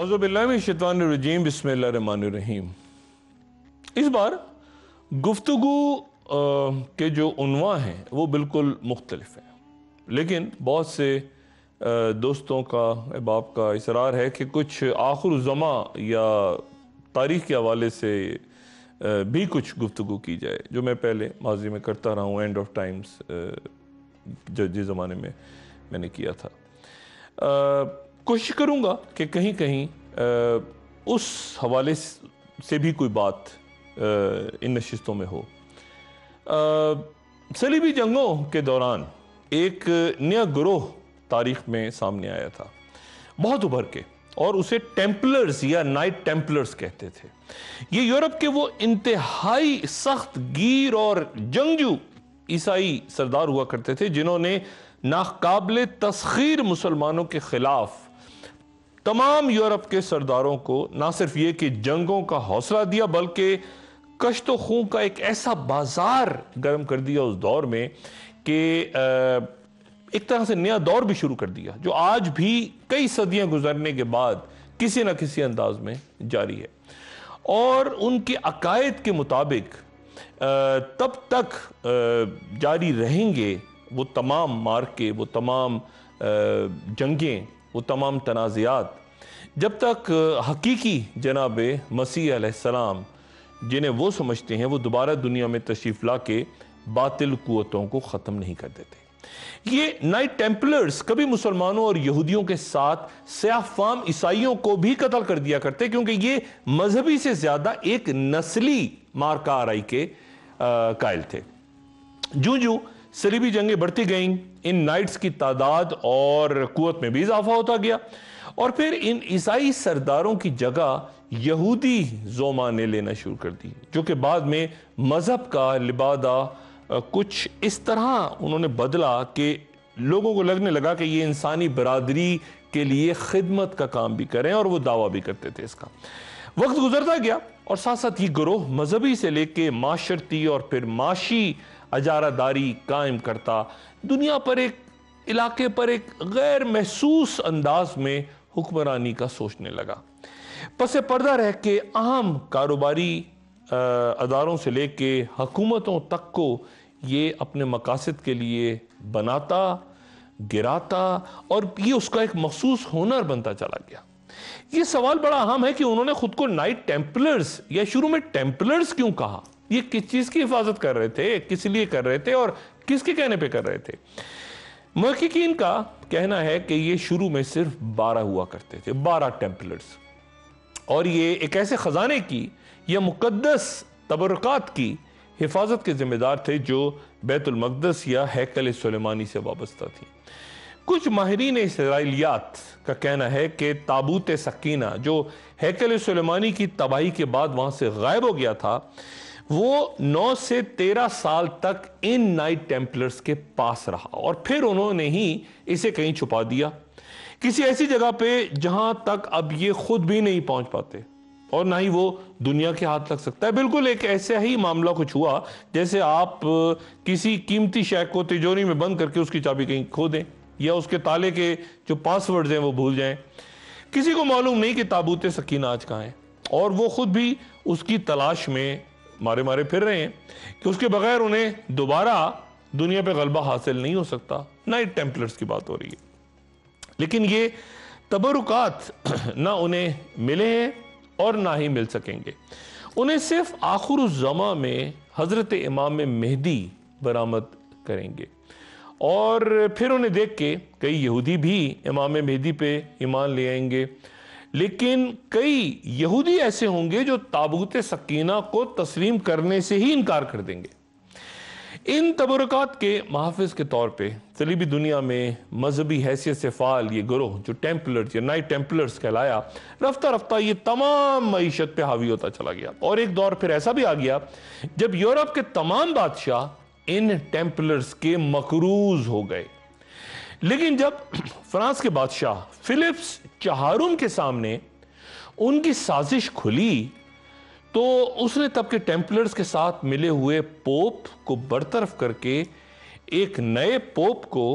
اعوذ باللہ من الشیطان الرجیم بسم اللہ الرحمن الرحیم۔ اس بار گفتگو کے جو عنوان ہیں وہ بالکل مختلف ہیں، لیکن بہت سے دوستوں کا احباب کا اصرار ہے کہ کچھ آخر الزمان یا تاریخ کے حوالے سے بھی کچھ گفتگو کی جائے، جو میں پہلے ماضی میں کرتا رہا ہوں، اینڈ آف ٹائمز جس زمانے میں میں نے کیا تھا۔ کوشش کروں گا کہ کہیں کہیں اس حوالے سے بھی کوئی بات ان نشستوں میں ہو۔ صلیبی جنگوں کے دوران ایک نیا گروہ تاریخ میں سامنے آیا تھا، بہت ابھر کے، اور اسے ٹیمپلرز یا نائٹ ٹیمپلرز کہتے تھے۔ یہ یورپ کے وہ انتہائی سخت گیر اور جنگجو عیسائی سردار ہوا کرتے تھے جنہوں نے ناقابل تسخیر مسلمانوں کے خلاف تمام یورپ کے سرداروں کو نہ صرف یہ کہ جنگوں کا حوصلہ دیا، بلکہ کشت و خون کا ایک ایسا بازار گرم کر دیا اس دور میں کہ ایک طرح سے نیا دور بھی شروع کر دیا، جو آج بھی کئی صدیاں گزرنے کے بعد کسی نہ کسی انداز میں جاری ہے۔ اور ان کے عقائد کے مطابق تب تک جاری رہیں گے وہ تمام مارکے، وہ تمام جنگیں، وہ تمام تنازعات، جب تک حقیقی جناب مسیح علیہ السلام جنہیں وہ سمجھتے ہیں وہ دوبارہ دنیا میں تشریف لا کے باطل قوتوں کو ختم نہیں کر دیتے۔ یہ نائٹ ٹیمپلرز کبھی مسلمانوں اور یہودیوں کے ساتھ سیاہ فام عیسائیوں کو بھی قتل کر دیا کرتے، کیونکہ یہ مذہبی سے زیادہ ایک نسلی مارکہ آرائی کے قائل تھے۔ جو صلیبی جنگیں بڑھتی گئیں، ان نائٹس کی تعداد اور قوت میں بھی اضافہ ہوتا گیا، اور پھر ان عیسائی سرداروں کی جگہ یہودی زوما نے لینا شروع کر دی، جو کہ بعد میں مذہب کا لبادہ کچھ اس طرح انہوں نے بدلا کہ لوگوں کو لگنے لگا کہ یہ انسانی برادری کے لیے خدمت کا کام بھی کریں، اور وہ دعویٰ بھی کرتے تھے اس کا۔ وقت گزرتا گیا اور ساتھ ساتھ یہ گروہ مذہبی سے لے کے معاشرتی اور پھر معاشی اجارہ داری قائم کرتا دنیا پر ایک علاقے پر ایک غیر محسوس انداز میں حکمرانی کا سوچنے لگا۔ پس پردہ رہ کے اہم کاروباری اداروں سے لے کے حکومتوں تک کو یہ اپنے مقاصد کے لیے بناتا، گراتا، اور یہ اس کا ایک مخصوص ہنر بنتا چلا گیا۔ یہ سوال بڑا اہم ہے کہ انہوں نے خود کو نائٹ ٹیمپلرز یا شروع میں ٹیمپلرز کیوں کہا؟ یہ کس چیز کی حفاظت کر رہے تھے، کس لیے کر رہے تھے، اور کس کے کہنے پہ کر رہے تھے؟ محققین کا کہنا ہے کہ یہ شروع میں صرف 12 ہوا کرتے تھے، 12 ٹیمپلرز، اور یہ ایک ایسے خزانے کی یا مقدس تبرکات کی حفاظت کے ذمہ دار تھے جو بیت المقدس یا ہیکل سلیمانی سے وابستہ تھی۔ کچھ ماہرین اسرائیلیات کا کہنا ہے کہ تابوت سکینہ جو ہیکل سلیمانی کی تباہی کے بعد وہاں سے غائب ہو گیا تھا، وہ 9 سے 13 سال تک ان نائٹ ٹیمپلرز کے پاس رہا، اور پھر انہوں نے ہی اسے کہیں چھپا دیا، کسی ایسی جگہ پہ جہاں تک اب یہ خود بھی نہیں پہنچ پاتے اور نہ ہی وہ دنیا کے ہاتھ لگ سکتا ہے۔ بالکل ایک ایسا ہی معاملہ کچھ ہوا جیسے آپ کسی قیمتی شے کو تجوری میں بند کر کے اس کی چابی کہیں کھو دیں، یا اس کے تالے کے جو پاسورڈز ہیں وہ بھول جائیں۔ کسی کو معلوم نہیں کہ تابوت سکینہ آج کہاں ہے، اور وہ خود بھی اس کی تلاش میں مارے پھر رہے ہیں کہ اس کے بغیر انہیں دوبارہ دنیا پہ غلبہ حاصل نہیں ہو سکتا۔ نائٹ ٹیمپلرز کی بات ہو رہی ہے، لیکن یہ تبرکات نہ انہیں ملے ہیں اور نہ ہی مل سکیں گے۔ انہیں صرف آخر الزمان میں حضرت امام مہدی برآمد کریں گے، اور پھر انہیں دیکھ کے کئی یہودی بھی امام مہدی پہ ایمان لے آئیں گے، لیکن کئی یہودی ایسے ہوں گے جو تابوت سکینہ کو تسلیم کرنے سے ہی انکار کر دیں گے۔ ان تبرکات کے محافظ کے طور پہ صلیبی دنیا میں مذہبی حیثیت سے فعال یہ گروہ جو ٹیمپلرز یا نائٹ ٹیمپلرز کہلایا، رفتہ رفتہ یہ تمام معیشت پہ حاوی ہوتا چلا گیا، اور ایک دور پھر ایسا بھی آ گیا جب یورپ کے تمام بادشاہ ان ٹیمپلرز کے مقروض ہو گئے۔ لیکن جب فرانس کے بادشاہ فلپس چہارم کے سامنے ان کی سازش کھلی تو اس نے تب کے ٹیمپلرز کے ساتھ ملے ہوئے پوپ کو برطرف کر کے ایک نئے پوپ کو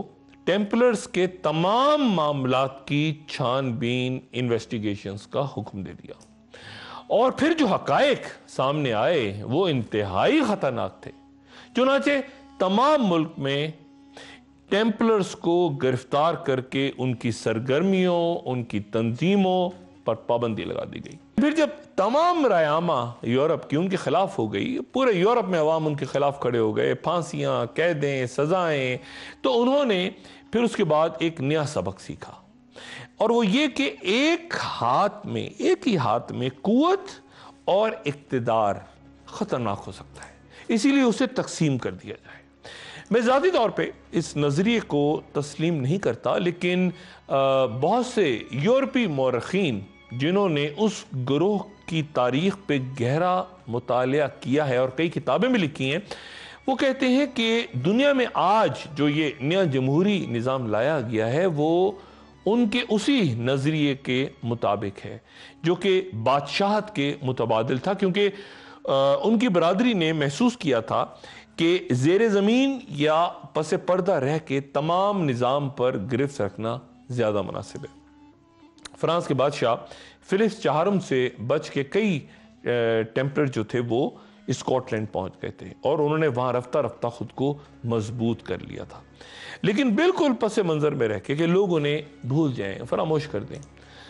टेम्पलर्स के तमाम मामलात की छानबीन इन्वेस्टिगेशंस का हुक्म दे दिया। और फिर जो हकायक सामने आए वो इंतहाई खतरनाक थे। चुनांचे तमाम मुल्क में टेम्पलर्स को गिरफ्तार करके उनकी सरगर्मियों, उनकी तंजीमों पर पाबंदी लगा दी गई। फिर जब तमाम रायामा यूरोप की उनके खिलाफ हो गई, पूरे यूरोप में अवाम उनके खिलाफ खड़े हो गए, फांसियां, कैदें, सजाएं, तो उन्होंने फिर उसके बाद एक नया सबक सीखा, और वो ये कि एक ही हाथ में कुव्वत और इक्तिदार खतरनाक हो सकता है, इसीलिए उसे तकसीम कर दिया जाए। मैं ज़ाती तौर पे इस नज़रिए को तस्लीम नहीं करता, लेकिन बहुत से यूरोपी मौरखीन जिन्होंने उस ग्रोह की तारीख पे गहरा मुतालिया किया है और कई किताबें भी लिखी हैं, वो कहते हैं कि दुनिया में आज जो ये नया जमहूरी निज़ाम लाया गया है वो उनके उसी नज़रिए के मुताबिक है जो कि बादशाहत के मुतबादिल था, क्योंकि उनकी बरादरी ने महसूस किया था कि ज़ेरे ज़मीन या पस पर्दा रह के तमाम निज़ाम पर गिरफ्त रखना ज़्यादा मुनासिब है। फ्रांस के बादशाह फिलिप्स चहारम से बच के कई टेम्पलर जो थे वो स्कॉटलैंड पहुंच गए थे और उन्होंने वहां रफ्ता रफ्ता खुद को मजबूत कर लिया था, लेकिन बिल्कुल पस मंजर में रह के कि लोग उन्हें भूल जाएं, फरामोश कर दें।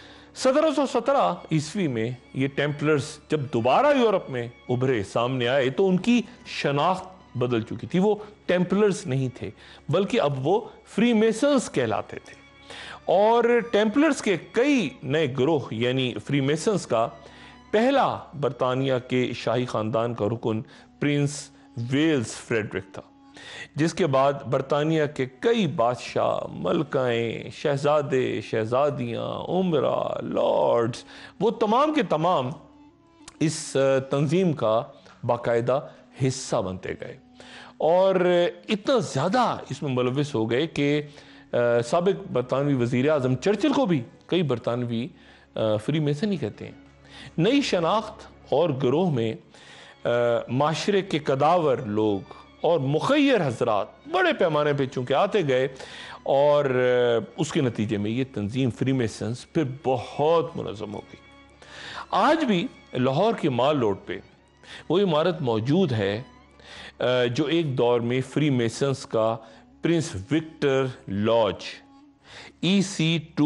1717 ईस्वी में ये टेम्पलर्स जब दोबारा यूरोप में उभरे, सामने आए, तो उनकी शनाख्त बदल चुकी थी। वो टेम्पलर्स नहीं थे, बल्कि अब वो फ्रीमेसन्स कहलाते थे। और टेम्पलर्स के कई नए ग्रोह यानी फ्रीमेसन्स का पहला बरतानिया के शाही खानदान का रुकन प्रिंस वेल्स फ्रेडरिक था, जिसके बाद बरतानिया के कई बादशाह, मलकाएं, शहजादे, शहजादियां, उमरा, लॉर्ड्स, वो तमाम के तमाम इस तंजीम का बाकायदा हिस्सा बनते गए और इतना ज़्यादा इसमें मुलविस हो गए कि साबिक बरतानवी वज़ीर आज़म चर्चिल को भी कई बरतानवी फ्री मेसन ही कहते हैं। नई शनाख्त और गिरोह में माशरे के कदावर लोग और मुखय्यर हजरात बड़े पैमाने पे चूँकि आते गए और उसके नतीजे में ये तंजीम फ्री मेसन्स फिर बहुत मुनज़्ज़म हो गई। आज भी लाहौर के माल रोड पे वो इमारत मौजूद है जो एक दौर में फ्री मेसन्स का प्रिंस विक्टर लॉज EC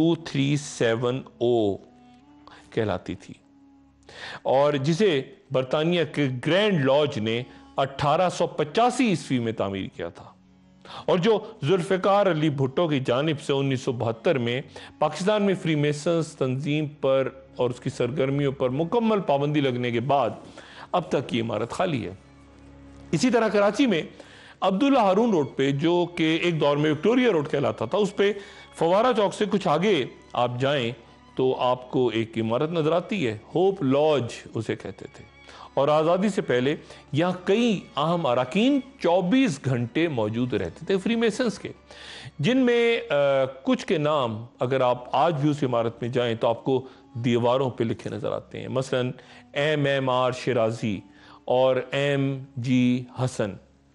2370 कहलाती थी और जिसे बरतानिया के ग्रैंड लॉज ने 1885 ईस्वी में तामीर किया था और जो जुल्फ़िकार अली भुट्टो की जानिब से 1972 में पाकिस्तान में फ्री मेसन्स तंजीम पर और उसकी सरगर्मियों पर मुकम्मल पाबंदी लगने के बाद अब तक ये इमारत खाली है। इसी तरह कराची में अब्दुल्ला हारून रोड पे, जो कि एक दौर में विक्टोरिया रोड कहलाता था, उस पे फवारा चौक से कुछ आगे आप जाएं तो आपको एक इमारत नजर आती है, होप लॉज उसे कहते थे। और आज़ादी से पहले यहाँ कई अहम अराकीन 24 घंटे मौजूद रहते थे फ्री मेसन्स के, जिनमें कुछ के नाम अगर आप आज भी उस इमारत में जाएं तो आपको दीवारों पे लिखे नजर आते हैं। मसलन MMR शिराजी और MG हसन।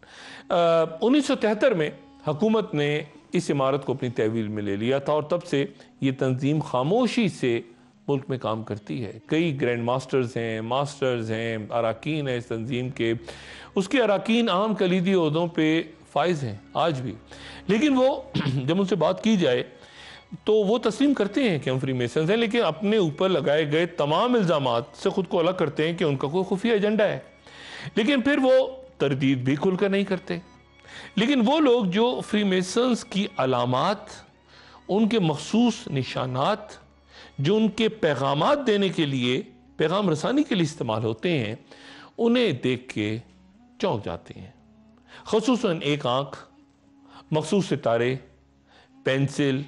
1973 में हुकूमत ने इस इमारत को अपनी तहवील में ले लिया था और तब से ये तंजीम खामोशी से मुल्क में काम करती है। कई ग्रैंड मास्टर्स हैं, अराकीन हैं इस तंजीम के। उसके अराकीन अहम कलीदी ओहदों पे फाइज हैं आज भी, लेकिन वो जब उनसे बात की जाए तो वो तस्लीम करते हैं कि हम फ्री मेसन्स हैं, लेकिन अपने ऊपर लगाए गए तमाम इल्ज़ामात से खुद को अलग करते हैं कि उनका कोई खुफिया एजेंडा है, लेकिन फिर वो तरदीद भी खुलकर नहीं करते। लेकिन वो लोग जो फ्री मेसन्स की अलामात, उनके मखसूस निशानात जो उनके पैगामात देने के लिए, पैगाम रसानी के लिए इस्तेमाल होते हैं, उन्हें देख के चौंक जाते हैं। ख़ुसूसन एक आँख, मखसूस सितारे, पेंसिल,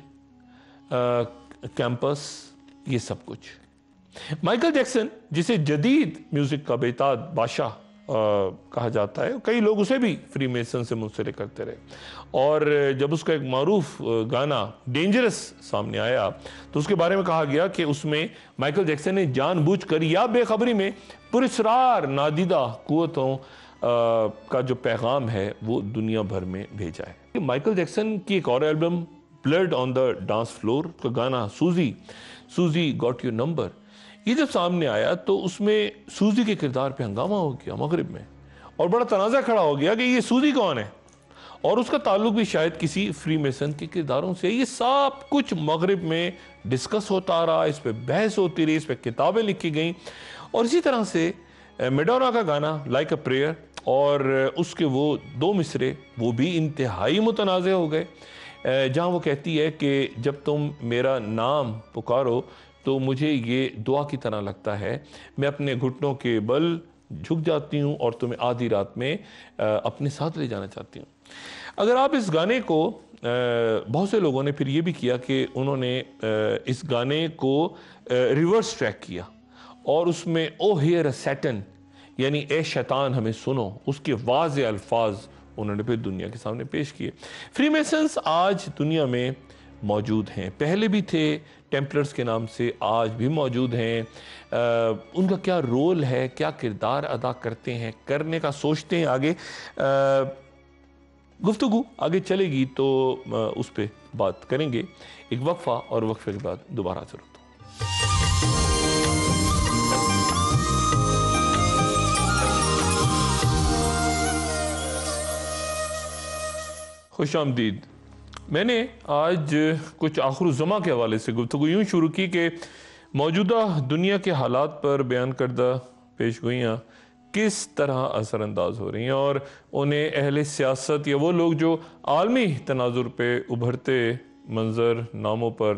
कैंपस, ये सब कुछ। माइकल जैक्सन, जिसे जदीद म्यूज़िक का बेताज बादशाह कहा जाता है, कई लोग उसे भी फ्री मेसन से मुंसलिक करते रहे और जब उसका एक मारूफ गाना डेंजरस सामने आया तो उसके बारे में कहा गया कि उसमें माइकल जैक्सन ने जानबूझकर या बेखबरी में पुरस्रार नादीदा कुव्वतों का जो पैगाम है वो दुनिया भर में भेजा है। माइकल जैक्सन की एक और album blood on the dance floor کا گانا سوزی got your number، یہ جب سامنے آیا تو اس میں سوزی کے کردار پہ ہنگامہ ہو گیا مغرب میں، اور بڑا تنازع کھڑا ہو گیا کہ یہ سوزی کون ہے، اور اس کا تعلق بھی شاید کسی فری میسن کے کرداروں سے۔ یہ سب کچھ مغرب میں ڈسکس ہوتا آ رہا، اس پہ بحث ہوتی رہی، اس پہ کتابیں لکھی گئیں، اور اسی طرح سے میڈونا کا گانا لائک اے پریئر اور اس کے وہ 2 مصرے وہ بھی انتہائی متنازع ہو گئے، جہاں وہ کہتی ہے کہ جب تم میرا نام پکارو تو مجھے یہ دعا کی طرح لگتا ہے، میں اپنے گھٹنوں کے بل جھک جاتی ہوں اور تمہیں آدھی رات میں اپنے ساتھ لے جانا چاہتی ہوں۔ اگر آپ اس گانے کو بہت سے لوگوں نے پھر یہ بھی کیا کہ انہوں نے اس گانے کو ریورس ٹریک کیا، اور اس میں او ہیئر اے سیٹن یعنی اے شیطان ہمیں سنو، اس کے واضح الفاظ انہوں نے پھر دنیا کے سامنے پیش کیے۔ فری میسنز آج دنیا میں موجود ہیں، پہلے بھی تھے ٹیمپلرز کے نام سے، آج بھی موجود ہیں۔ ان کا کیا رول ہے، کیا کردار ادا کرتے ہیں، کرنے کا سوچتے ہیں آگے، گفتگو آگے چلے گی تو اس پہ بات کریں گے۔ ایک وقفہ، اور وقفے کے بعد دوبارہ حاضر ہوتا ہوں۔ خوش آمدید۔ میں نے آج کچھ آخر الزماں کے حوالے سے گفتگو یوں شروع کی کہ موجودہ دنیا کے حالات پر بیان کردہ پیش گوئیاں کس طرح اثر انداز ہو رہی ہیں، اور انہیں اہل سیاست یا وہ لوگ جو عالمی تناظر پہ ابھرتے منظر ناموں پر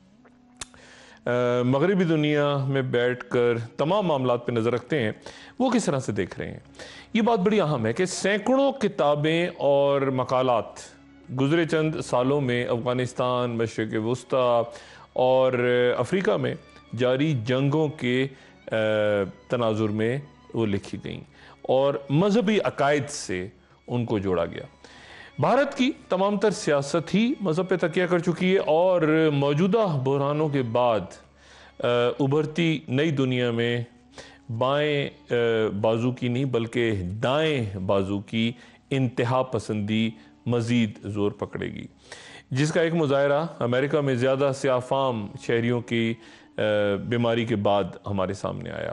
مغربی دنیا میں بیٹھ کر تمام معاملات پہ نظر رکھتے ہیں، وہ کس طرح سے دیکھ رہے ہیں۔ یہ بات بڑی اہم ہے کہ سینکڑوں کتابیں اور مقالات گزرے چند سالوں میں افغانستان، مشرق وسطیٰ اور افریقہ میں جاری جنگوں کے تناظر میں وہ لکھی گئیں، اور مذہبی عقائد سے ان کو جوڑا گیا۔ بھارت کی تمام تر سیاست ہی مذہب پہ تکیہ کر چکی ہے، اور موجودہ بحرانوں کے بعد ابھرتی نئی دنیا میں بائیں بازو کی نہیں بلکہ دائیں بازو کی انتہا پسندی مزید زور پکڑے گی، جس کا ایک مظاہرہ امریکہ میں زیادہ سیاہ فام شہریوں کی بیماری کے بعد ہمارے سامنے آیا۔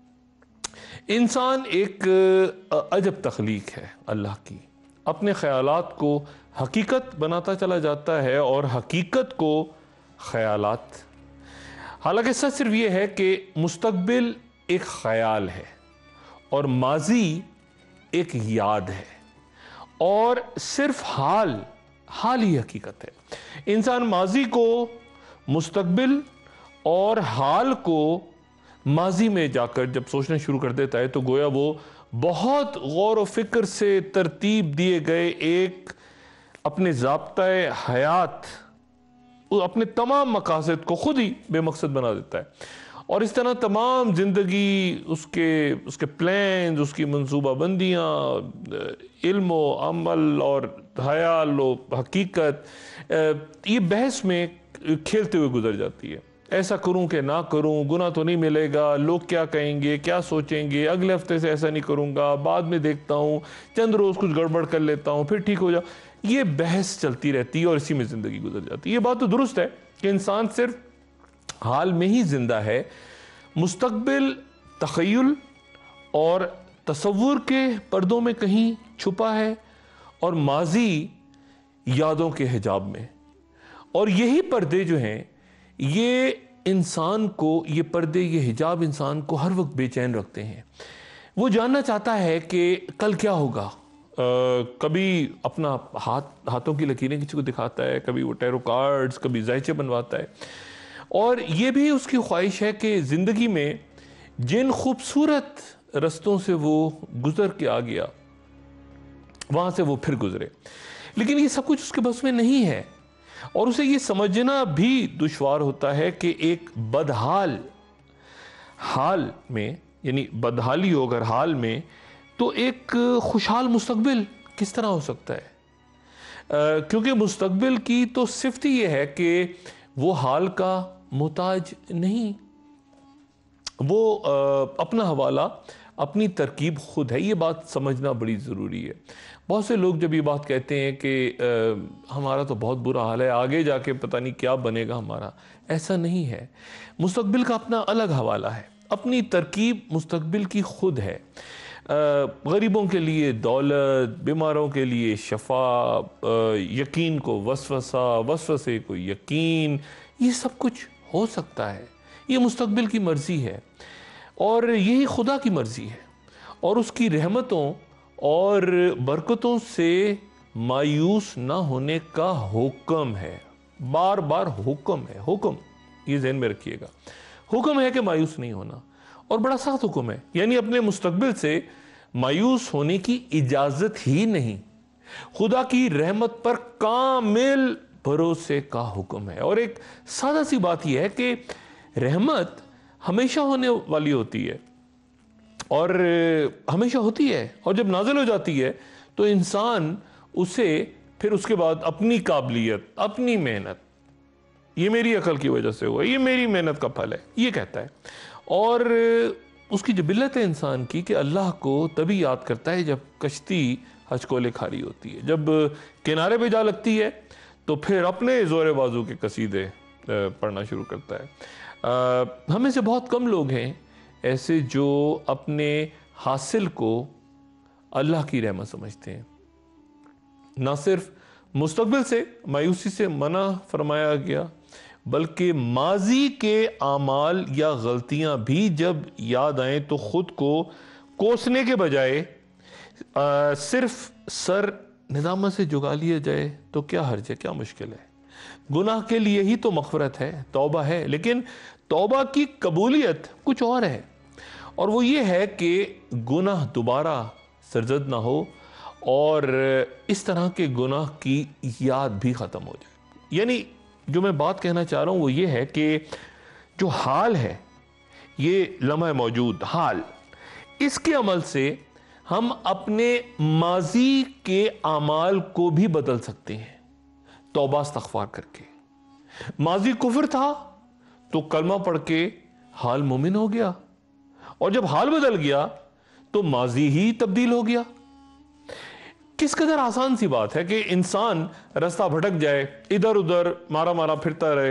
انسان ایک عجب تخلیق ہے اللہ کی، اپنے خیالات کو حقیقت بناتا چلا جاتا ہے اور حقیقت کو خیالات۔ حالانکہ سچ صرف یہ ہے کہ مستقبل ایک خیال ہے اور ماضی ایک یاد ہے، اور صرف حال ہی حقیقت ہے۔ انسان ماضی کو مستقبل اور حال کو ماضی میں جا کر جب سوچنا شروع کر دیتا ہے تو گویا وہ بہت غور و فکر سے ترتیب دیے گئے ایک اپنے ضابطۂ حیات، اپنے تمام مقاصد کو خود ہی بے مقصد بنا دیتا ہے، اور اس طرح تمام زندگی، اس کے پلانز، اس کی منصوبہ بندیاں، علم و عمل اور خیال و حقیقت یہ بحث میں کھیلتے ہوئے گزر جاتی ہے۔ ایسا کروں کہ نہ کروں، گناہ تو نہیں ملے گا، لوگ کیا کہیں گے، کیا سوچیں گے، اگلے ہفتے سے ایسا نہیں کروں گا، بعد میں دیکھتا ہوں، چند روز کچھ گڑبڑ کر لیتا ہوں، پھر ٹھیک ہو جاؤ۔ یہ بحث چلتی رہتی ہے اور اسی میں زندگی گزر جاتی ہے۔ یہ بات تو درست ہے کہ انسان صرف حال میں ہی زندہ ہے، مستقبل تخیل اور تصور کے پردوں میں کہیں چھپا ہے، اور ماضی یادوں کے حجاب میں، اور یہی پردے جو ہیں یہ انسان کو، یہ پردے، یہ حجاب انسان کو ہر وقت بے چین رکھتے ہیں۔ وہ جاننا چاہتا ہے کہ کل کیا ہوگا، کبھی اپنا ہاتھوں کی لکیریں کسی کو دکھاتا ہے، کبھی وہ ٹیرو کارڈز، کبھی زائچے بنواتا ہے، اور یہ بھی اس کی خواہش ہے کہ زندگی میں جن خوبصورت رستوں سے وہ گزر کے آ گیا وہاں سے وہ پھر گزرے، لیکن یہ سب کچھ اس کے بس میں نہیں ہے، اور اسے یہ سمجھنا بھی دشوار ہوتا ہے کہ ایک بدحال حال میں، یعنی بدحالی ہو اگر حال میں، تو ایک خوشحال مستقبل کس طرح ہو سکتا ہے؟ کیونکہ مستقبل کی تو صفت ہی یہ ہے کہ وہ حال کا محتاج نہیں، وہ اپنا حوالہ اپنی ترکیب خود ہے. یہ بات سمجھنا بڑی ضروری ہے. بہت سے لوگ جب یہ بات کہتے ہیں کہ ہمارا تو بہت برا حال ہے, آگے جا کے پتہ نہیں کیا بنے گا ہمارا, ایسا نہیں ہے. مستقبل کا اپنا الگ حوالہ ہے, اپنی ترکیب مستقبل کی خود ہے. غریبوں کے لیے دولت, بیماروں کے لیے شفا, یقین کو وسوسہ, وسوسے کو یقین, یہ سب کچھ ہو سکتا ہے. یہ مستقبل کی مرضی ہے اور یہی خدا کی مرضی ہے, اور اس کی رحمتوں اور برکتوں سے مایوس نہ ہونے کا حکم ہے. بار بار حکم ہے, حکم, یہ ذہن میں رکھیے گا. حکم ہے کہ مایوس نہیں ہونا, اور بڑا سخت حکم ہے. یعنی اپنے مستقبل سے مایوس ہونے کی اجازت ہی نہیں. خدا کی رحمت پر کامل بھروسے کا حکم ہے. اور ایک سادہ سی بات یہ ہے کہ رحمت ہمیشہ ہونے والی ہوتی ہے, اور ہمیشہ ہوتی ہے, اور جب نازل ہو جاتی ہے تو انسان اسے پھر اس کے بعد اپنی قابلیت, اپنی محنت, یہ میری عقل کی وجہ سے ہوا, یہ میری محنت کا پھل ہے, یہ کہتا ہے. اور اس کی جبلت ہے انسان کی کہ اللہ کو تبھی یاد کرتا ہے جب کشتی حج کو لے کھاری ہوتی ہے, جب کنارے پہ جا لگتی ہے تو پھر اپنے زور بازو کے قصیدے پڑھنا شروع کرتا ہے. ہمیں سے بہت کم لوگ ہیں ایسے جو اپنے حاصل کو اللہ کی رحمت سمجھتے ہیں. نہ صرف مستقبل سے مایوسی سے منع فرمایا گیا, بلکہ ماضی کے اعمال یا غلطیاں بھی جب یاد آئیں تو خود کو کوسنے کے بجائے صرف سر ندامت سے جھکا لیا جائے تو کیا حرج ہے, کیا مشکل ہے. گناہ کے لیے ہی تو مغفرت ہے, توبہ ہے, لیکن توبہ کی قبولیت کچھ اور ہے, اور وہ یہ ہے کہ گناہ دوبارہ سرزد نہ ہو اور اس طرح کے گناہ کی یاد بھی ختم ہو جائے. یعنی جو میں بات کہنا چاہ رہا ہوں وہ یہ ہے کہ جو حال ہے, یہ لمحہ موجود حال, اس کے عمل سے ہم اپنے ماضی کے اعمال کو بھی بدل سکتے ہیں توبہ استغفار کر کے. ماضی کفر تھا تو کلمہ پڑھ کے حال مومن ہو گیا, اور جب حال بدل گیا تو ماضی ہی تبدیل ہو گیا. کس قدر آسان سی بات ہے کہ انسان رستہ بھٹک جائے, ادھر ادھر مارا مارا پھرتا رہے,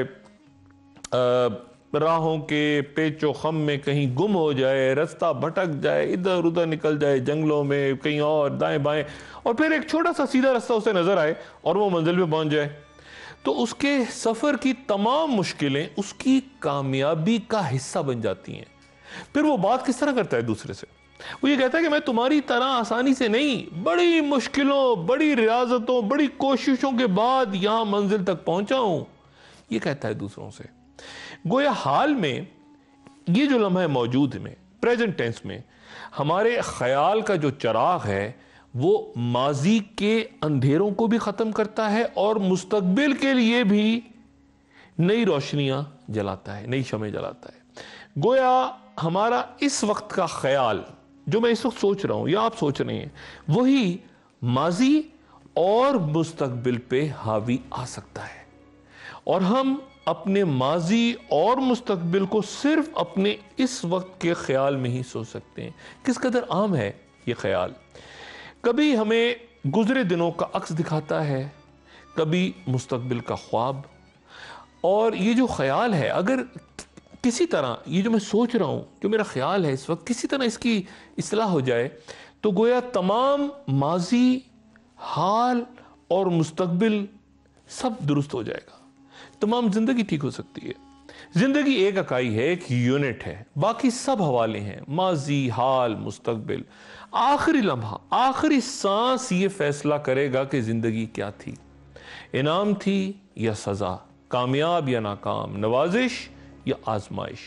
راہوں کے پیچ و خم میں کہیں گم ہو جائے, رستہ بھٹک جائے, ادھر ادھر نکل جائے جنگلوں میں, کہیں اور دائیں بائیں, اور پھر ایک چھوٹا سا سیدھا رستہ اسے نظر آئے اور وہ منزل پہ پہنچ جائے. تو اس کے سفر کی تمام مشکلیں اس کی کامیابی کا حصہ بن جاتی ہیں. پھر وہ بات کس طرح کرتا ہے دوسرے سے, وہ یہ کہتا ہے کہ میں تمہاری طرح آسانی سے نہیں, بڑی مشکلوں, بڑی ریاضتوں, بڑی کوششوں کے بعد یہاں منزل تک پہنچا ہوں. یہ کہتا ہے دوسروں سے. گویا حال میں یہ جو لمحہ موجود میں پریزنٹ ٹینس میں ہمارے خیال کا جو چراغ ہے وہ ماضی کے اندھیروں کو بھی ختم کرتا ہے اور مستقبل کے لیے بھی نئی روشنیاں جلاتا ہے, نئی شمع جلاتا ہے. گویا ہمارا اس وقت کا خیال جو میں اس وقت سوچ رہا ہوں یا آپ سوچ رہے ہیں, وہی ماضی اور مستقبل پہ حاوی آ سکتا ہے, اور ہم اپنے ماضی اور مستقبل کو صرف اپنے اس وقت کے خیال میں ہی سوچ سکتے ہیں. کس قدر عام ہے یہ خیال. کبھی ہمیں گزرے دنوں کا عکس دکھاتا ہے, کبھی مستقبل کا خواب, اور یہ جو خیال ہے اگر کسی طرح یہ جو میں سوچ رہا ہوں, جو میرا خیال ہے اس وقت, کسی طرح اس کی اصلاح ہو جائے تو گویا تمام ماضی, حال اور مستقبل سب درست ہو جائے گا, تمام زندگی ٹھیک ہو سکتی ہے. زندگی ایک اکائی ہے, ایک یونٹ ہے, باقی سب حوالے ہیں, ماضی, حال, مستقبل. آخری لمحہ, آخری سانس یہ فیصلہ کرے گا کہ زندگی کیا تھی, انعام تھی یا سزا, کامیاب یا ناکام, نوازش یا آزمائش.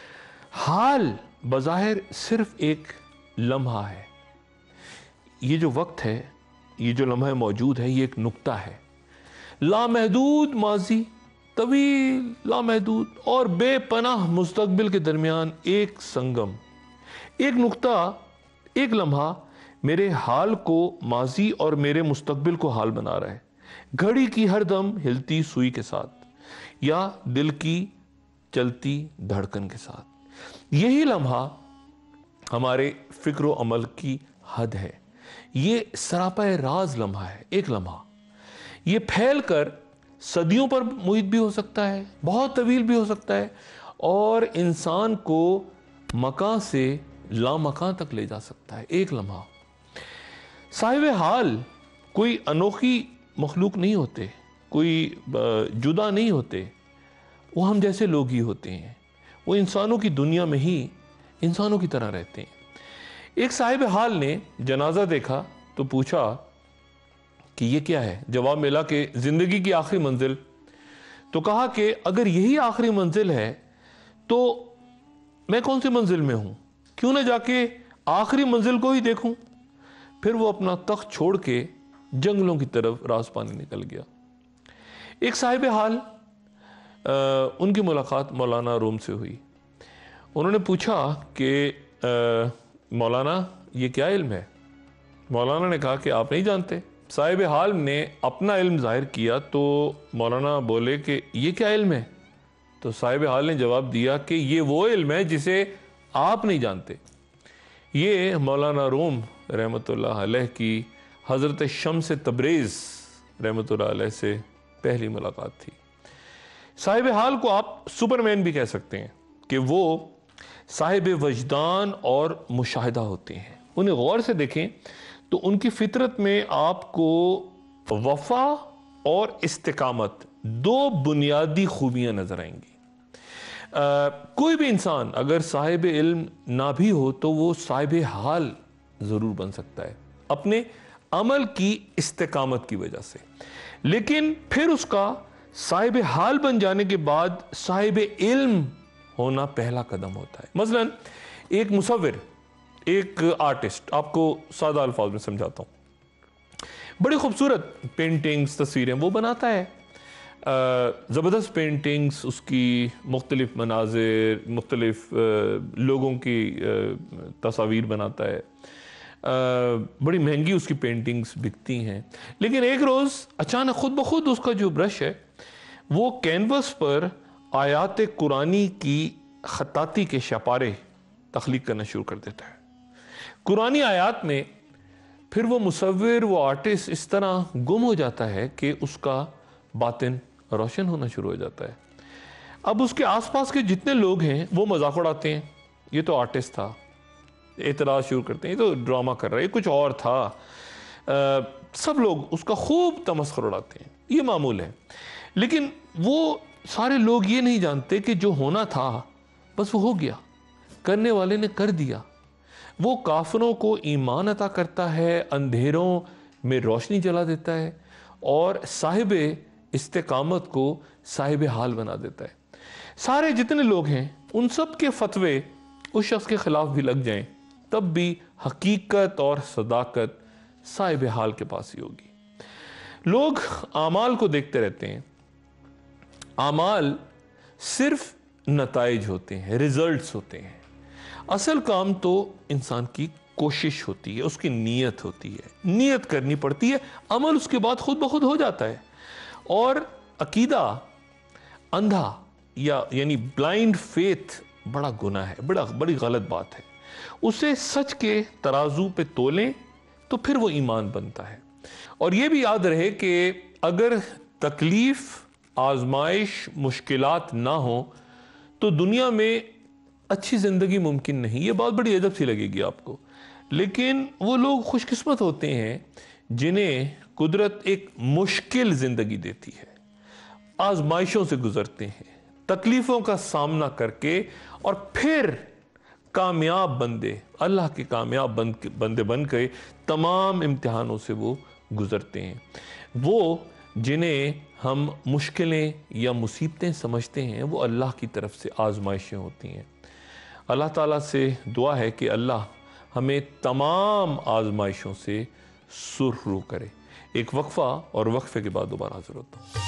حال بظاہر صرف ایک لمحہ ہے. یہ جو وقت ہے, یہ جو لمحہ موجود ہے, یہ ایک نقطہ ہے. لامحدود ماضی, طویل لامحدود اور بے پناہ مستقبل کے درمیان ایک سنگم, ایک نقطہ, ایک لمحہ میرے حال کو ماضی اور میرے مستقبل کو حال بنا رہا ہے. گھڑی کی ہر دم ہلتی سوئی کے ساتھ یا دل کی چلتی دھڑکن کے ساتھ. یہی لمحہ ہمارے فکر و عمل کی حد ہے۔ یہ سراپا راز لمحہ ہے، ایک لمحہ یہ پھیل کر صدیوں پر محیط بھی ہو سکتا ہے، بہت طویل بھی ہو سکتا ہے، اور انسان کو مکان سے لامکان تک لے جا سکتا ہے، ایک لمحہ۔ صاحب حال کوئی انوکھی مخلوق نہیں ہوتے، کوئی جدا نہیں ہوتے، وہ ہم جیسے لوگ ہی ہوتے ہیں، وہ انسانوں کی دنیا میں ہی انسانوں کی طرح رہتے ہیں۔ ایک صاحب حال نے جنازہ دیکھا تو پوچھا کہ یہ کیا ہے؟ جواب ملا کہ زندگی کی آخری منزل۔ تو کہا کہ اگر یہی آخری منزل ہے تو میں کون سی منزل میں ہوں؟ کیوں نہ جا کے آخری منزل کو ہی دیکھوں؟ پھر وہ اپنا تخت چھوڑ کے جنگلوں کی طرف راز پانے نکل گیا۔ ایک صاحب حال ان کی ملاقات مولانا روم سے ہوئی۔ انہوں نے پوچھا کہ مولانا یہ کیا علم ہے؟ مولانا نے کہا کہ آپ نہیں جانتے۔ صاحب حال نے اپنا علم ظاہر کیا تو مولانا بولے کہ یہ کیا علم ہے؟ تو صاحب حال نے جواب دیا کہ یہ وہ علم ہے جسے آپ نہیں جانتے۔ یہ مولانا روم رحمۃ اللہ علیہ کی حضرت شمس تبریز رحمۃ اللہ علیہ سے پہلی ملاقات تھی۔ صاحب حال کو آپ سپرمین بھی کہہ سکتے ہیں کہ وہ صاحب وجدان اور مشاہدہ ہوتے ہیں۔ انہیں غور سے دیکھیں تو ان کی فطرت میں آپ کو وفا اور استقامت دو بنیادی خوبیاں نظر آئیں گی۔ کوئی بھی انسان اگر صاحب علم نہ بھی ہو تو وہ صاحب حال ضرور بن سکتا ہے اپنے عمل کی استقامت کی وجہ سے، لیکن پھر اس کا صاحب حال بن جانے کے بعد صاحب علم ہونا پہلا قدم ہوتا ہے۔ مثلا ایک مصور، ایک آرٹسٹ، آپ کو سادہ الفاظ میں سمجھاتا ہوں، بڑی خوبصورت پینٹنگز، تصویریں وہ بناتا ہے، زبردست پینٹنگز، اس کی مختلف مناظر، مختلف لوگوں کی تصاویر بناتا ہے، بڑی مہنگی اس کی پینٹنگز بکتی ہیں، لیکن ایک روز اچانک خود بخود اس کا جو برش ہے وہ کینوس پر آیات قرآنی کی خطاطی کے شپارے تخلیق کرنا شروع کر دیتا ہے۔ قرآنی آیات میں پھر وہ مصور، وہ آرٹسٹ اس طرح گم ہو جاتا ہے کہ اس کا باطن روشن ہونا شروع ہو جاتا ہے۔ اب اس کے آس پاس کے جتنے لوگ ہیں وہ مذاق اڑاتے ہیں، یہ تو آرٹسٹ تھا، اعتراض شروع کرتے ہیں، یہ تو ڈرامہ کر رہا ہے، یہ کچھ اور تھا، سب لوگ اس کا خوب تمسخر اڑاتے ہیں، یہ معمول ہے۔ لیکن وہ سارے لوگ یہ نہیں جانتے کہ جو ہونا تھا بس وہ ہو گیا، کرنے والے نے کر دیا۔ وہ کافروں کو ایمان عطا کرتا ہے، اندھیروں میں روشنی جلا دیتا ہے، اور صاحب استقامت کو صاحب حال بنا دیتا ہے۔ سارے جتنے لوگ ہیں ان سب کے فتوے اس شخص کے خلاف بھی لگ جائیں تب بھی حقیقت اور صداقت صاحب حال کے پاس ہی ہوگی۔ لوگ اعمال کو دیکھتے رہتے ہیں، اعمال صرف نتائج ہوتے ہیں، ریزلٹس ہوتے ہیں، اصل کام تو انسان کی کوشش ہوتی ہے، اس کی نیت ہوتی ہے، نیت کرنی پڑتی ہے، عمل اس کے بعد خود بخود ہو جاتا ہے۔ اور عقیدہ اندھا یعنی بلائنڈ فیتھ بڑا گناہ ہے، بڑی غلط بات ہے۔ اسے سچ کے ترازو پہ تولیں تو پھر وہ ایمان بنتا ہے۔ اور یہ بھی یاد رہے کہ اگر تکلیف، آزمائش، مشکلات نہ ہوں تو دنیا میں اچھی زندگی ممکن نہیں۔ یہ بات بڑی عجب سی لگے گی آپ کو، لیکن وہ لوگ خوش قسمت ہوتے ہیں جنہیں قدرت ایک مشکل زندگی دیتی ہے، آزمائشوں سے گزرتے ہیں، تکلیفوں کا سامنا کر کے، اور پھر کامیاب بندے، اللہ کے کامیاب بندے بن کے تمام امتحانوں سے وہ گزرتے ہیں۔ وہ جنہیں ہم مشکلیں یا مصیبتیں سمجھتے ہیں وہ اللہ کی طرف سے آزمائشیں ہوتی ہیں۔ اللہ تعالیٰ سے دعا ہے کہ اللہ ہمیں تمام آزمائشوں سے سرخرو کرے۔ ایک وقفہ، اور وقفے کے بعد دوبارہ حاضر ہوتا ہوں۔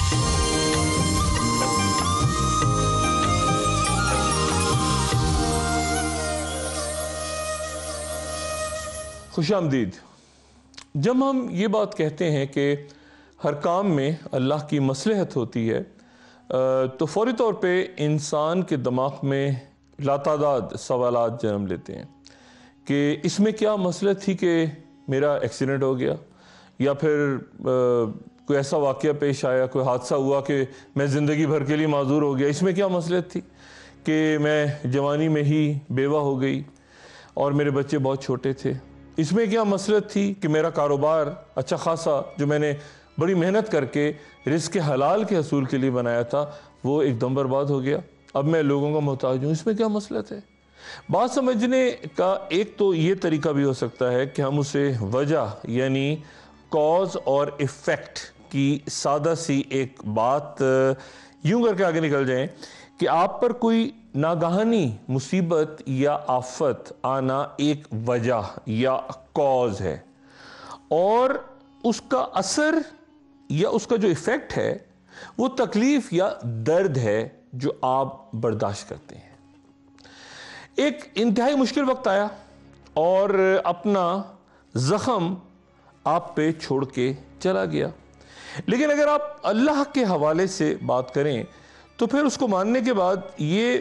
خوش آمدید۔ جب ہم یہ بات کہتے ہیں کہ ہر کام میں اللہ کی مصلحت ہوتی ہے تو فوری طور پہ انسان کے دماغ میں لاتعداد سوالات جنم لیتے ہیں۔ کہ اس میں کیا مصلحت تھی کہ میرا ایکسیڈنٹ ہو گیا یا پھر کوئی ایسا واقعہ پیش آیا، کوئی حادثہ ہوا کہ میں زندگی بھر کے لیے معذور ہو گیا، اس میں کیا مصلحت تھی کہ میں جوانی میں ہی بیوہ ہو گئی اور میرے بچے بہت چھوٹے تھے، اس میں کیا مصلحت تھی کہ میرا کاروبار اچھا خاصا جو میں نے بڑی محنت کر کے رزق حلال کے حصول کے لیے بنایا تھا وہ ایک دم برباد ہو گیا، اب میں لوگوں کا محتاج ہوں، اس میں کیا مصلحت ہے؟ بات سمجھنے کا ایک تو یہ طریقہ بھی ہو سکتا ہے کہ ہم اسے وجہ یعنی کاز اور ایفیکٹ کی سادہ سی ایک بات یوں کر کے آگے نکل جائیں کہ آپ پر کوئی ناگہانی مصیبت یا آفت آنا ایک وجہ یا کاز ہے، اور اس کا اثر یا اس کا جو ایفیکٹ ہے وہ تکلیف یا درد ہے جو آپ برداشت کرتے ہیں۔ ایک انتہائی مشکل وقت آیا اور اپنا زخم آپ پہ چھوڑ کے چلا گیا، لیکن اگر آپ اللہ کے حوالے سے بات کریں تو پھر اس کو ماننے کے بعد یہ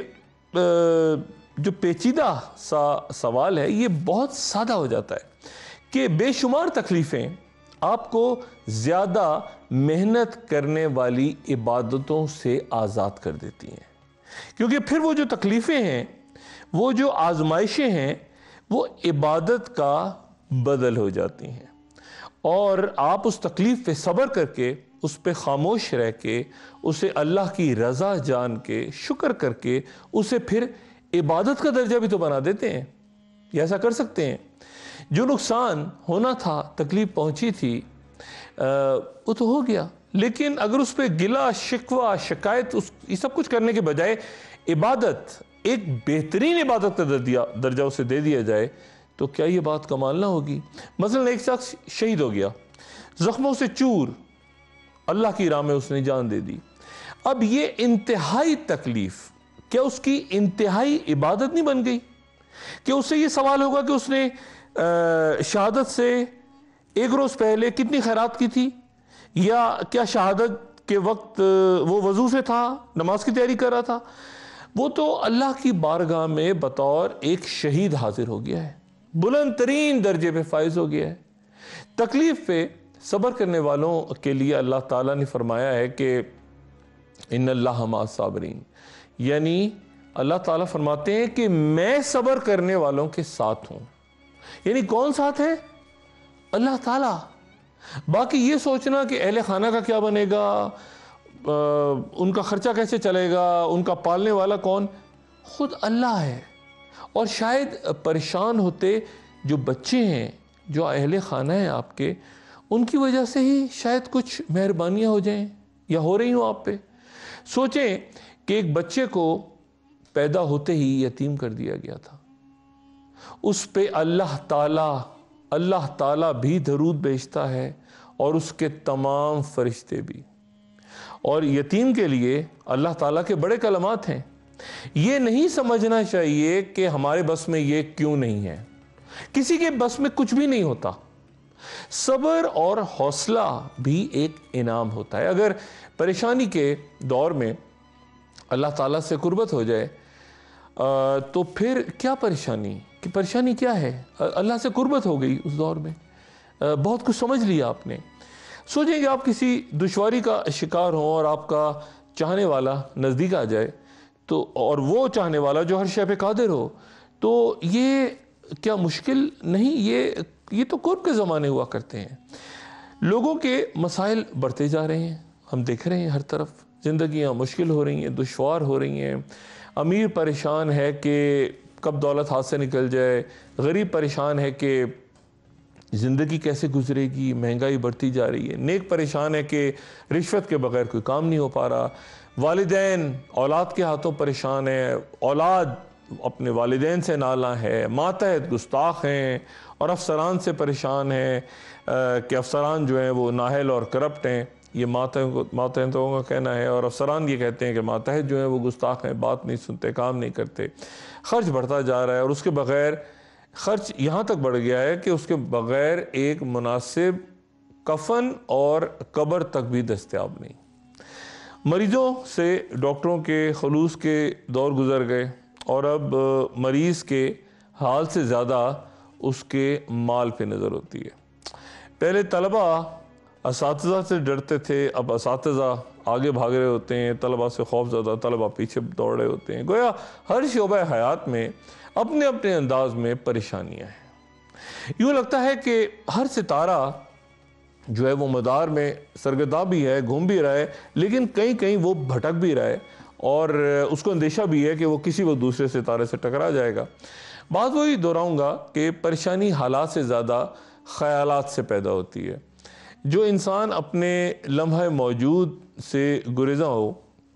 جو پیچیدہ سا سوال ہے یہ بہت سادہ ہو جاتا ہے کہ بے شمار تکلیفیں آپ کو زیادہ محنت کرنے والی عبادتوں سے آزاد کر دیتی ہیں، کیونکہ پھر وہ جو تکلیفیں ہیں، وہ جو آزمائشیں ہیں، وہ عبادت کا بدل ہو جاتی ہیں، اور آپ اس تکلیف پہ صبر کر کے، اس پہ خاموش رہ کے، اسے اللہ کی رضا جان کے، شکر کر کے، اسے پھر عبادت کا درجہ بھی تو بنا دیتے ہیں، یہ ایسا کر سکتے ہیں۔ جو نقصان ہونا تھا، تکلیف پہنچی تھی، وہ تو ہو گیا، لیکن اگر اس پہ گلہ، شکوہ، شکایت یہ سب کچھ کرنے کے بجائے عبادت، ایک بہترین عبادت کا درجہ اسے دے دیا جائے تو کیا یہ بات کمال نہ ہوگی؟ مثلا ایک شخص شہید ہو گیا، زخموں سے چور، اللہ کی راہ میں اس نے جان دے دی، اب یہ انتہائی تکلیف کیا اس کی انتہائی عبادت نہیں بن گئی؟ کہ اس سے یہ سوال ہوگا کہ اس نے شہادت سے ایک روز پہلے کتنی خیرات کی تھی، یا کیا شہادت کے وقت وہ وضو سے تھا، نماز کی تیاری کر رہا تھا؟ وہ تو اللہ کی بارگاہ میں بطور ایک شہید حاضر ہو گیا ہے، بلند ترین درجے پہ فائز ہو گیا ہے۔ تکلیف پہ صبر کرنے والوں کے لیے اللہ تعالیٰ نے فرمایا ہے کہ ان اللہ مع الصابرین، یعنی اللہ تعالیٰ فرماتے ہیں کہ میں صبر کرنے والوں کے ساتھ ہوں۔ یعنی کون ساتھ ہے؟ اللہ تعالیٰ۔ باقی یہ سوچنا کہ اہل خانہ کا کیا بنے گا، ان کا خرچہ کیسے چلے گا، ان کا پالنے والا کون، خود اللہ ہے۔ اور شاید پریشان ہوتے جو بچے ہیں، جو اہل خانہ ہیں آپ کے، ان کی وجہ سے ہی شاید کچھ مہربانیاں ہو جائیں یا ہو رہی ہوں آپ پہ۔ سوچیں کہ ایک بچے کو پیدا ہوتے ہی یتیم کر دیا گیا تھا، اس پہ اللہ تعالیٰ بھی درود بھیجتا ہے اور اس کے تمام فرشتے بھی، اور یتیم کے لیے اللہ تعالیٰ کے بڑے کلمات ہیں۔ یہ نہیں سمجھنا چاہیے کہ ہمارے بس میں یہ کیوں نہیں ہے، کسی کے بس میں کچھ بھی نہیں ہوتا۔ صبر اور حوصلہ بھی ایک انعام ہوتا ہے۔ اگر پریشانی کے دور میں اللہ تعالیٰ سے قربت ہو جائے تو پھر کیا پریشانی، کہ پریشانی کیا ہے؟ اللہ سے قربت ہو گئی اس دور میں، بہت کچھ سمجھ لیا آپ نے۔ سوچیں کہ آپ کسی دشواری کا شکار ہوں اور آپ کا چاہنے والا نزدیک آ جائے تو، اور وہ چاہنے والا جو ہر شے پہ قادر ہو، تو یہ کیا مشکل نہیں؟ یہ تو قرب کے زمانے ہوا کرتے ہیں۔ لوگوں کے مسائل بڑھتے جا رہے ہیں، ہم دیکھ رہے ہیں ہر طرف زندگیاں مشکل ہو رہی ہیں، دشوار ہو رہی ہیں۔ امیر پریشان ہے کہ کب دولت ہاتھ سے نکل جائے، غریب پریشان ہے کہ زندگی کیسے گزرے گی، مہنگائی بڑھتی جا رہی ہے۔ نیک پریشان ہے کہ رشوت کے بغیر کوئی کام نہیں ہو پا رہا۔ والدین اولاد کے ہاتھوں پریشان ہے، اولاد اپنے والدین سے نالاں ہے، ماتحت گستاخ ہیں، اور افسران سے پریشان ہیں کہ افسران جو ہیں وہ نااہل اور کرپٹ ہیں، یہ ماتحتوں کا کہنا ہے، اور افسران یہ کہتے ہیں کہ ماتحت جو ہیں وہ گستاخ ہیں، بات نہیں سنتے، کام نہیں کرتے۔ خرچ بڑھتا جا رہا ہے، اور اس کے بغیر خرچ یہاں تک بڑھ گیا ہے کہ اس کے بغیر ایک مناسب کفن اور قبر تک بھی دستیاب نہیں۔ مریضوں سے ڈاکٹروں کے خلوص کے دور گزر گئے، اور اب مریض کے حال سے زیادہ اس کے مال پہ نظر ہوتی ہے۔ پہلے طلبہ اساتذہ سے ڈرتے تھے، اب اساتذہ آگے بھاگ رہے ہوتے ہیں، طلبہ سے خوف زدہ طلبہ پیچھے دوڑ رہے ہوتے ہیں۔ گویا ہر شعبہ حیات میں اپنے اپنے انداز میں پریشانیاں ہیں۔ یوں لگتا ہے کہ ہر ستارہ جو ہے وہ مدار میں سرگرداں بھی ہے، گھوم بھی رہا ہے، لیکن کہیں کہیں وہ بھٹک بھی رہا ہے اور اس کو اندیشہ بھی ہے کہ وہ کسی وقت دوسرے ستارے سے ٹکرا جائے گا۔ بات وہی دہراؤں گا کہ پریشانی حالات سے زیادہ خیالات سے پیدا ہوتی ہے۔ جو انسان اپنے لمحہ موجود سے گریزاں ہو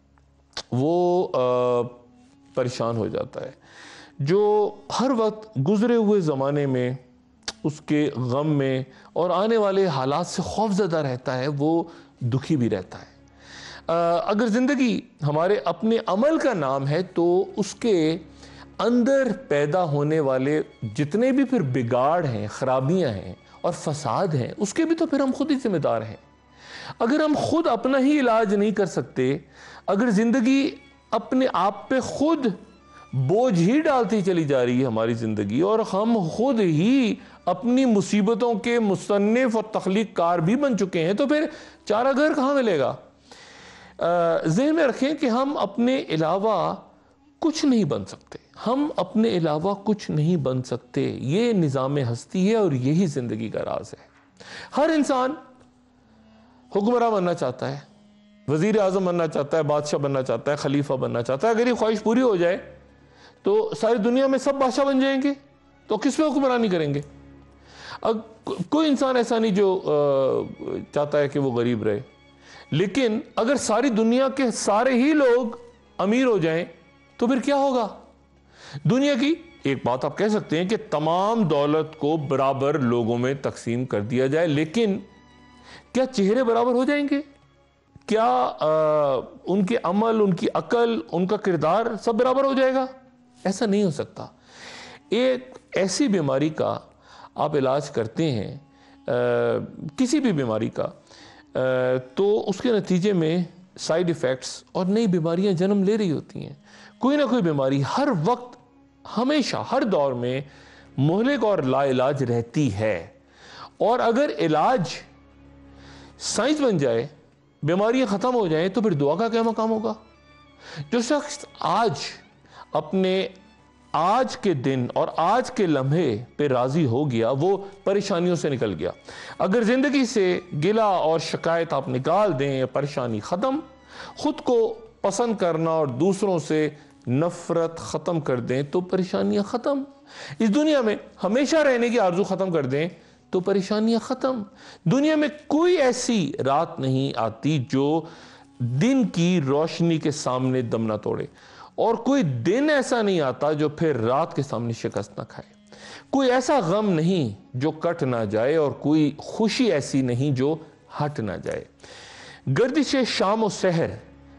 وہ پریشان ہو جاتا ہے۔ جو ہر وقت گزرے ہوئے زمانے میں، اس کے غم میں اور آنے والے حالات سے خوف زدہ رہتا ہے، وہ دکھی بھی رہتا ہے۔ اگر زندگی ہمارے اپنے عمل کا نام ہے تو اس کے اندر پیدا ہونے والے جتنے بھی پھر بگاڑ ہیں، خرابیاں ہیں اور فساد ہیں، اس کے بھی تو پھر ہم خود ہی ذمہ دار ہیں۔ اگر ہم خود اپنا ہی علاج نہیں کر سکتے، اگر زندگی اپنے آپ پہ خود بوجھ ہی ڈالتی چلی جا رہی ہے ہماری زندگی، اور ہم خود ہی اپنی مصیبتوں کے مصنف اور تخلیق کار بھی بن چکے ہیں، تو پھر چارہ گھر کہاں ملے گا؟ ذہن میں رکھیں کہ ہم اپنے علاوہ کچھ نہیں بن سکتے، ہم اپنے علاوہ کچھ نہیں بن سکتے۔ یہ نظام ہستی ہے اور یہی زندگی کا راز ہے۔ ہر انسان حکمراں بننا چاہتا ہے، وزیر اعظم بننا چاہتا ہے، بادشاہ بننا چاہتا ہے، خلیفہ بننا چاہتا ہے۔ اگر یہ خواہش پوری ہو جائے تو ساری دنیا میں سب بادشاہ بن جائیں گے، تو کس پہ حکمرانی کریں گے؟ کوئی انسان ایسا نہیں جو چاہتا ہے کہ وہ غریب رہے، لیکن اگر ساری دنیا کے سارے ہی لوگ امیر ہو جائیں تو پھر کیا ہوگا؟ دنیا کی ایک بات آپ کہہ سکتے ہیں کہ تمام دولت کو برابر لوگوں میں تقسیم کر دیا جائے، لیکن کیا چہرے برابر ہو جائیں گے؟ کیا ان کے عمل، ان کی عقل، ان کا کردار سب برابر ہو جائے گا؟ ایسا نہیں ہو سکتا۔ ایک ایسی بیماری کا آپ علاج کرتے ہیں، کسی بھی بیماری کا، تو اس کے نتیجے میں سائیڈ ایفیکٹس اور نئی بیماریاں جنم لے رہی ہوتی ہیں۔ کوئی نہ کوئی بیماری ہر وقت، ہمیشہ، ہر دور میں مہلک اور لا علاج رہتی ہے، اور اگر علاج سائنس بن جائے، بیماریاں ختم ہو جائیں، تو پھر دعا کا کیا مقام ہوگا؟ جو شخص آج اپنے آج کے دن اور آج کے لمحے پہ راضی ہو گیا، وہ پریشانیوں سے نکل گیا۔ اگر زندگی سے گلہ اور شکایت آپ نکال دیں، پریشانی ختم، خود کو پسند کرنا اور دوسروں سے نفرت ختم کر دیں تو پریشانیاں ختم۔ اس دنیا میں ہمیشہ رہنے کی آرزو ختم کر دیں تو پریشانیاں ختم۔ دنیا میں کوئی ایسی رات نہیں آتی جو دن کی روشنی کے سامنے دم نہ توڑے، اور کوئی دن ایسا نہیں آتا جو پھر رات کے سامنے شکست نہ کھائے۔ کوئی ایسا غم نہیں جو کٹ نہ جائے، اور کوئی خوشی ایسی نہیں جو ہٹ نہ جائے۔ گردش شام و سحر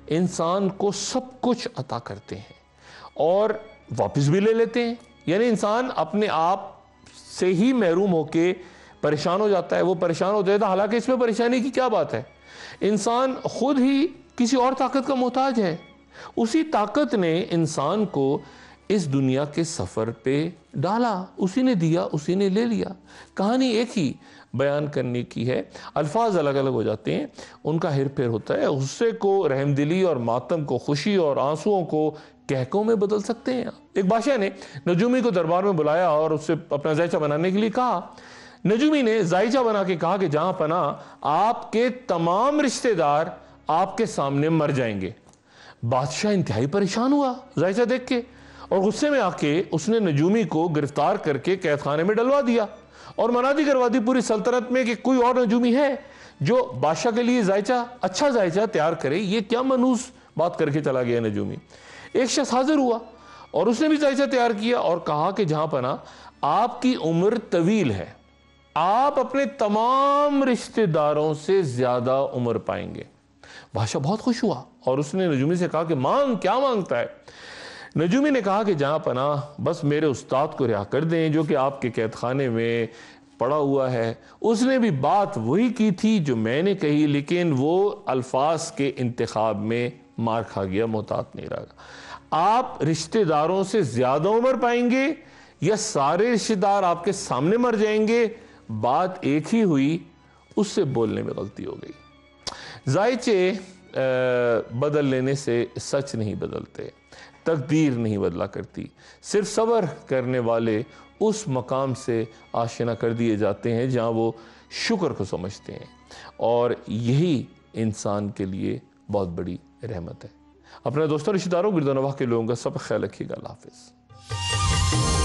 انسان کو سب کچھ عطا کرتے ہیں اور واپس بھی لے لیتے ہیں۔ یعنی انسان اپنے آپ سے ہی محروم ہو کے پریشان ہو جاتا ہے، وہ پریشان ہو جاتا ہے، حالانکہ اس میں پریشانی کی کیا بات ہے؟ انسان خود ہی کسی اور طاقت کا محتاج ہے۔ اسی طاقت نے انسان کو اس دنیا کے سفر پہ ڈالا، اسی نے دیا، اسی نے لے لیا۔ کہانی ایک ہی بیان کرنے کی ہے، الفاظ الگ الگ ہو جاتے ہیں، ان کا ہیر پھیر ہوتا ہے۔ غصے کو رحم دلی اور ماتم کو خوشی اور آنسوؤں کو کہکوں میں بدل سکتے ہیں۔ ایک بادشاہ نے نجومی کو دربار میں بلایا اور اس سے اپنا زائچہ بنانے کے لیے کہا۔ نجومی نے زائچہ بنا کے کہا کہ جہاں پناہ آپ کے تمام رشتہ دار آپ کے سامنے مر جائیں گے۔ بادشاہ انتہائی پریشان ہوا زائچہ دیکھ کے، اور غصے میں آ کے اس نے نجومی کو گرفتار کر کے قید خانے میں ڈلوا دیا، اور منادی کروا دی پوری سلطنت میں کہ کوئی اور نجومی ہے جو بادشاہ کے لیے اچھا زائچہ تیار کرے۔ یہ کیا منحوس بات کر کے چلا گیا نجومی۔ ایک شخص حاضر ہوا اور اس نے بھی زائچہ تیار کیا اور کہا کہ جہاں پناہ آپ کی عمر طویل ہے، آپ اپنے تمام رشتہ داروں سے زیادہ عمر پائیں گے۔ بادشاہ بہت خوش ہوا اور اس نے نجومی سے کہا کہ کیا مانگتا ہے؟ نجومی نے کہا کہ جہاں پناہ بس میرے استاد کو رہا کر دیں جو کہ آپ کے قید خانے میں پڑا ہوا ہے۔ اس نے بھی بات وہی کی تھی جو میں نے کہی، لیکن وہ الفاظ کے انتخاب میں مار کھا گیا، محتاط نہیں رہا۔ آپ رشتہ داروں سے زیادہ عمر پائیں گے یا سارے رشتہ دار آپ کے سامنے مر جائیں گے، بات ایک ہی ہوئی، اس سے بولنے میں غلطی ہو گئی۔ ذائچے بدل لینے سے سچ نہیں بدلتے، تقدیر نہیں بدلا کرتی، صرف صبر کرنے والے اس مقام سے آشنا کر دیے جاتے ہیں جہاں وہ شکر کو سمجھتے ہیں، اور یہی انسان کے لیے بہت بڑی رحمت ہے۔ اپنے دوستوں، رشتہ داروں، گرد و نواح کے لوگوں کا سب خیال رکھیے گا۔ اللہ حافظ۔